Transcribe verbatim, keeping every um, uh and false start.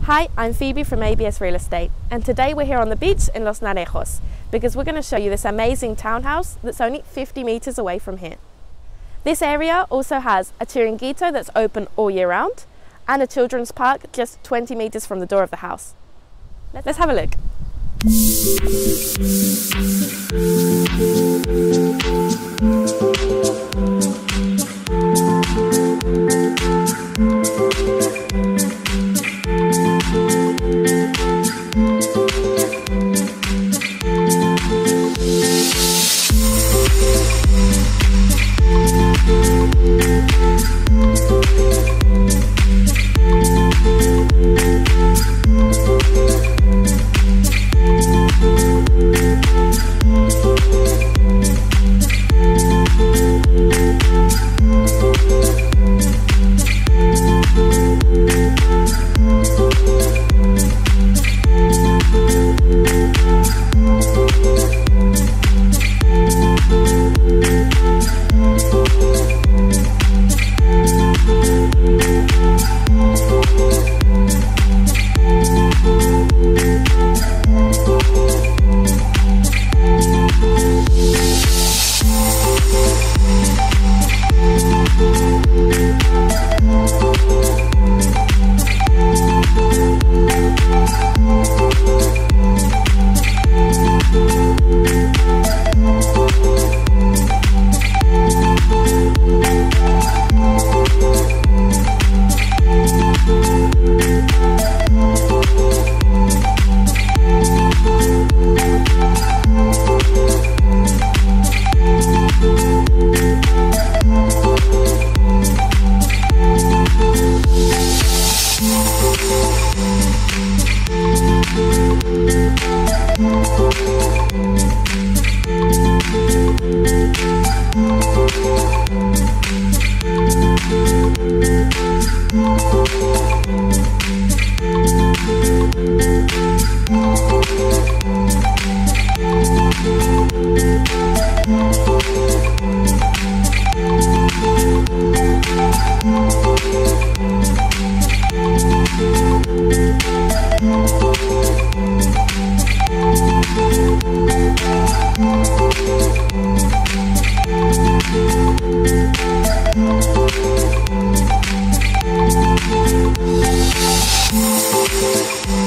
Hi, I'm Phoebe from A B S Real Estate, and today we're here on the beach in Los Narejos because we're going to show you this amazing townhouse that's only fifty meters away from here. This area also has a chiringuito that's open all year round and a children's park just twenty meters from the door of the house. Let's have a look. We'll be right back.